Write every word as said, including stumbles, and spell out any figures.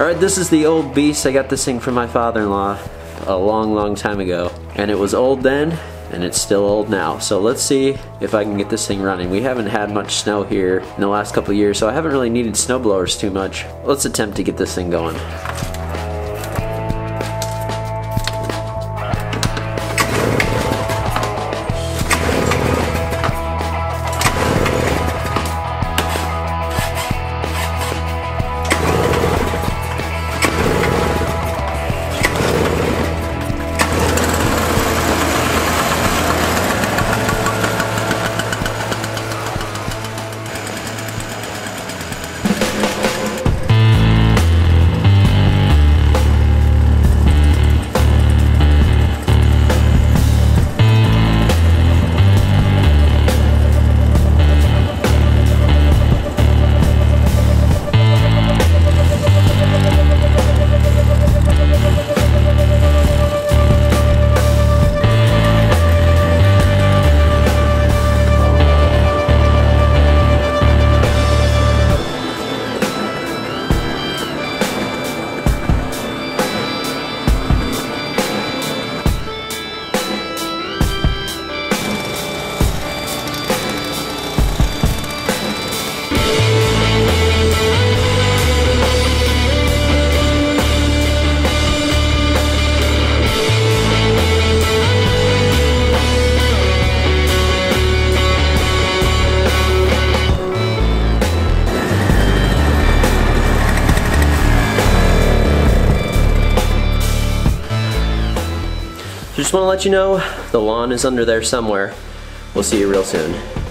Alright, this is the old beast. I got this thing from my father-in-law a long, long time ago. And it was old then, and it's still old now. So let's see if I can get this thing running. We haven't had much snow here in the last couple of years, so I haven't really needed snow blowers too much. Let's attempt to get this thing going. Just want to let you know the lawn is under there somewhere. We'll see you real soon.